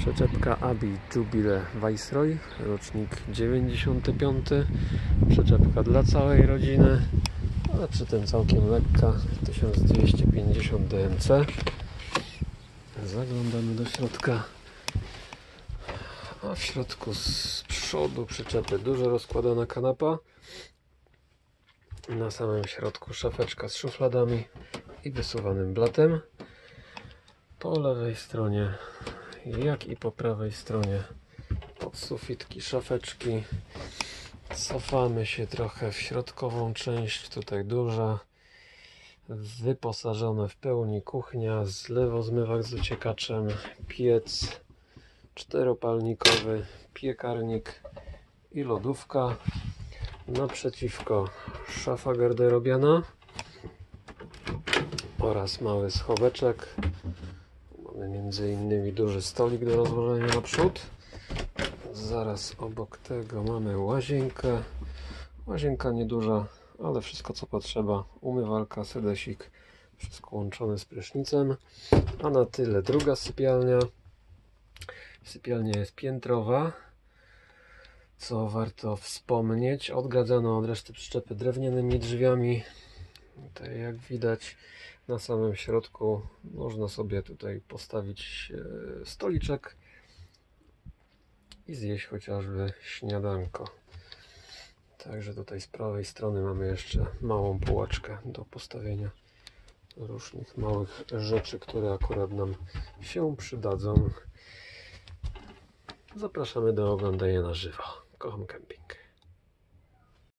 Przyczepka Abi Jubile Viceroy, rocznik 95. Przyczepka dla całej rodziny, ale przy tym całkiem lekka, 1250 DMC. Zaglądamy do środka. A w środku z przodu przyczepy dużo rozkładana kanapa. Na samym środku szafeczka z szufladami i wysuwanym blatem. Po lewej stronie, jak i po prawej stronie, podsufitki, szafeczki. Cofamy się trochę w środkową część, tutaj duża, wyposażona w pełni kuchnia, zlewozmywak z dociekaczem, piec czteropalnikowy, piekarnik i lodówka. Naprzeciwko szafa garderobiana oraz mały schoweczek. Mamy między innymi duży stolik do rozłożenia naprzód. Zaraz obok tego mamy łazienkę. Łazienka nieduża, ale wszystko co potrzeba. Umywalka, sedesik, wszystko łączone z prysznicem. A na tyle druga sypialnia. Sypialnia jest piętrowa, co warto wspomnieć. Odgradzano od reszty przyczepy drewnianymi drzwiami. Tutaj jak widać na samym środku można sobie tutaj postawić stoliczek i zjeść chociażby śniadanko. Także tutaj z prawej strony mamy jeszcze małą półeczkę do postawienia różnych małych rzeczy, które akurat nam się przydadzą. Zapraszamy do oglądania na żywo. Kocham kemping.